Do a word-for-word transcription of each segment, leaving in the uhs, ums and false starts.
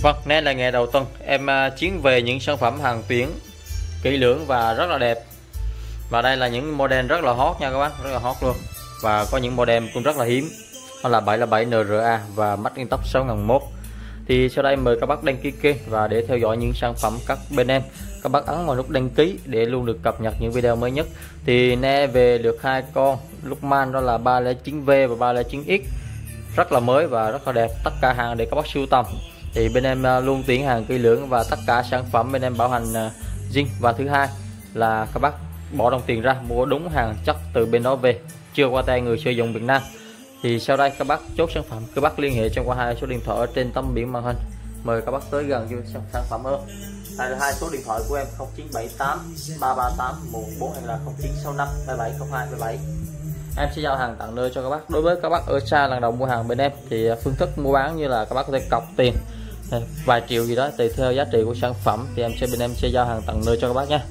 Vâng, nay là ngày đầu tuần em uh, chiến về những sản phẩm hàng tuyển kỹ lưỡng và rất là đẹp. Và đây là những model rất là hot nha các bác, rất là hot luôn. Và có những model cũng rất là hiếm, đó là bảy là bảy N R A và Macintosh sáu nghìn một. Thì sau đây mời các bác đăng ký kênh và để theo dõi những sản phẩm các bên em, các bác ấn vào nút đăng ký để luôn được cập nhật những video mới nhất. Thì nay về được hai con Luckman, đó là ba không chín V và ba không chín X, rất là mới và rất là đẹp, tất cả hàng để các bác sưu tầm. Thì bên em luôn tuyển hàng kỹ lưỡng và tất cả sản phẩm bên em bảo hành zin. Và thứ hai là các bác bỏ đồng tiền ra mua đúng hàng chất từ bên đó về, chưa qua tay người sử dụng Việt Nam. Thì sau đây các bác chốt sản phẩm, các bác liên hệ trong qua hai số điện thoại ở trên tấm biển màn hình. Mời các bác tới gần cho sản phẩm hơn. Đây là hai số điện thoại của em: không chín bảy tám ba ba tám một bốn hay là không chín sáu năm bảy bảy không hai bảy bảy. Em sẽ giao hàng tận nơi cho các bác. Đối với các bác ở xa lần đầu mua hàng bên em thì phương thức mua bán như là các bác có thể cọc tiền vài triệu gì đó tùy theo giá trị của sản phẩm, thì em sẽ bên em sẽ giao hàng tận nơi cho các bác nha.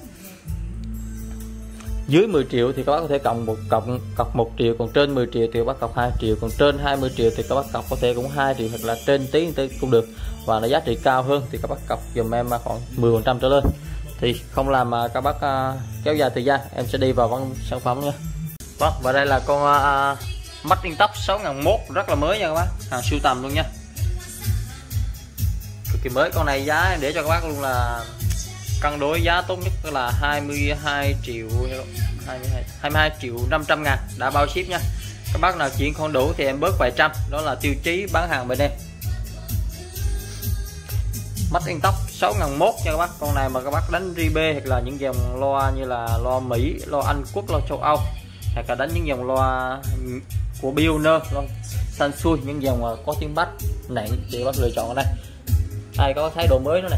Dưới mười triệu thì các bác có thể cộng một cọc cọc một triệu, còn trên mười triệu thì các bác cọc hai triệu, còn trên hai mươi triệu thì các bác cọc có thể cũng hai triệu hoặc là trên tí tí cũng được. Và nó giá trị cao hơn thì các bác cọc dùm em khoảng mười phần trăm trở lên. Thì không làm mà các bác uh, kéo dài thời gian, em sẽ đi vào vấn sản phẩm nha. Vâng, và đây là con uh, Macintosh sáu nghìn một, rất là mới nha các bác, hàng sưu tầm luôn nha, cực kỳ mới. Con này giá để cho các bác luôn là cân đối giá tốt nhất là hai mươi hai triệu hai mươi hai triệu năm trăm ngàn đã bao ship nha. Các bác nào chuyển không đủ thì em bớt vài trăm, đó là tiêu chí bán hàng bên em. Macintosh sáu nghìn một nha các bác. Con này mà các bác đánh ribe hoặc là những dòng loa như là loa Mỹ, loa Anh Quốc, loa châu Âu, hoặc là đánh những dòng loa của Pioneer, loa Sansui, những dòng có tiếng bass nặng thì các bác lựa chọn ở đây. Đây có thái độ mới nữa này,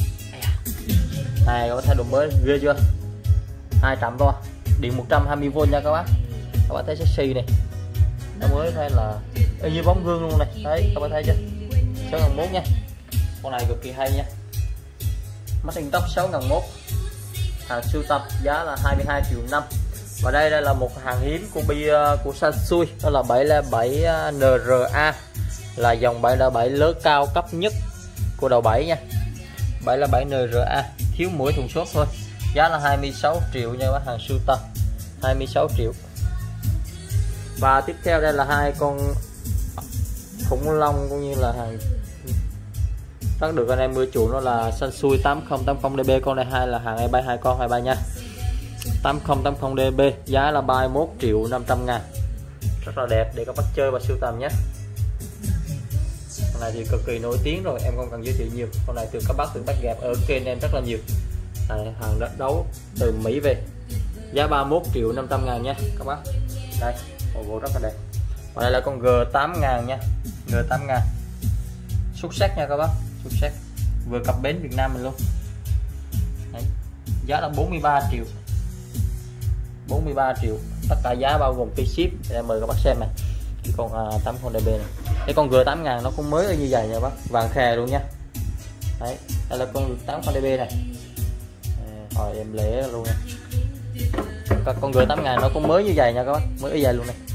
này có thái độ mới ghê chưa, hai trăm to, điện một trăm hai mươi vôn nha các bác. Các bác thấy sexy này, nó mới hay là như bóng gương luôn này, đấy các bác thấy chưa, sáu nghìn một nha. Con này cực kỳ hay nha, Macintosh sáu nghìn một, hàng sưu tập, giá là hai mươi hai triệu năm. Và đây đây là một hàng hiếm của bi của Sansui, đó là bảy không bảy N R A, là dòng bảy không bảy lớn cao cấp nhất của đầu bảy nha. bảy không bảy N R A, thiếu mỗi thùng xốp thôi, giá là hai mươi sáu triệu nha các bác, hàng sưu tập hai mươi sáu triệu. Và tiếp theo đây là hai con khủng long cũng như là hàng rất được anh em mưa chuộng, nó là Sansui tám không tám không D B. Con này hai là hàng hai bay hai con hai bay nha, tám không tám không D B, giá là ba mươi mốt triệu năm trăm ngàn, rất là đẹp để các bác chơi và sưu tầm nhé. Con này thì cực kỳ nổi tiếng rồi, em không cần giới thiệu nhiều. Con này từ các bác từ bắt gặp ở kênh em rất là nhiều. Này, hàng đất đấu từ Mỹ về, giá ba mươi mốt triệu năm trăm ngàn nha các bác. Đây, bộ gỗ rất là đẹp. Và đây là con G tám nghìn nha, G tám nghìn xuất sắc nha các bác, xuất sắc, vừa cập bến Việt Nam mình luôn. Đấy, giá là bốn mươi ba triệu, bốn mươi ba triệu, tất cả giá bao gồm phí ship. Để mời các bác xem này, cái con uh, tám không D B này. Cái con G tám nghìn nó cũng mới như vậy nha bác, vàng khè luôn nha. Đấy, đây là con tám không D B này, rồi em lễ luôn nha. Các con G tám nghìn nó cũng mới như vậy nha các bác, mới như vậy luôn này.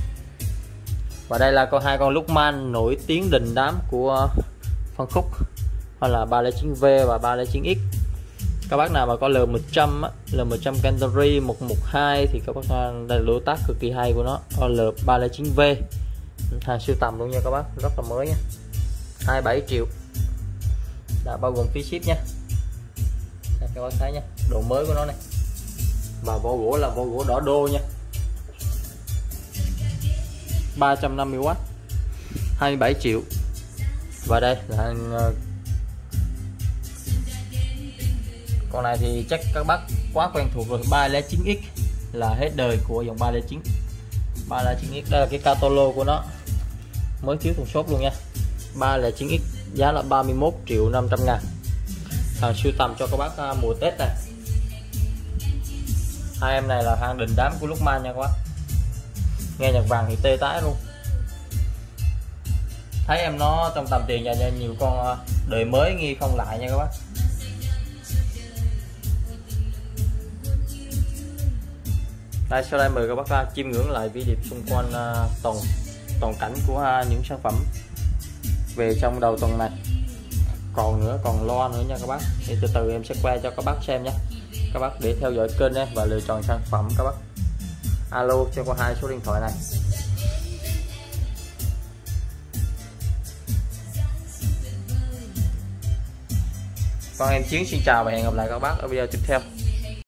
Và đây là con hai con Luckman nổi tiếng đình đám của phân khúc, hoặc là ba không chín V và ba không chín X. Các bác nào mà có L một trăm á, L một trăm Canterbury một một hai thì các bác, đây là đối tác cực kỳ hay của nó, L ba không chín V, hàng sưu tầm luôn nha các bác, rất là mới nha, hai mươi bảy triệu, đã bao gồm phí ship nha. Đây, các bác thấy nha, độ mới của nó này, và vỏ gỗ là vỏ gỗ đỏ đô nha, ba trăm năm mươi oát, hai mươi bảy triệu. Và đây là con này thì chắc các bác quá quen thuộc rồi, ba không chín X là hết đời của dòng ba không chín. ba không chín X đây là cái catalog của nó, mới thiếu thùng xốp luôn nha. ba không chín X giá là ba mươi mốt triệu năm trăm ngàn, hàng sưu tầm cho các bác mùa Tết này. Hai em này là hàng đình đám của Luckman nha các bác, nghe nhạc vàng thì tê tái luôn. Thấy em nó trong tầm tiền dành cho nhiều con đời mới nghi không lại nha các bác. Đây, sau đây mời các bác chiêm ngưỡng lại vĩ điệp xung quanh uh, toàn toàn cảnh của uh, những sản phẩm về trong đầu tuần này. còn nữa, còn loa nữa nha các bác. Thì từ từ em sẽ quay cho các bác xem nhé. Các bác để theo dõi kênh và lựa chọn sản phẩm các bác. Alo cho qua hai số điện thoại này. Con em Chiến xin chào và hẹn gặp lại các bác ở video tiếp theo.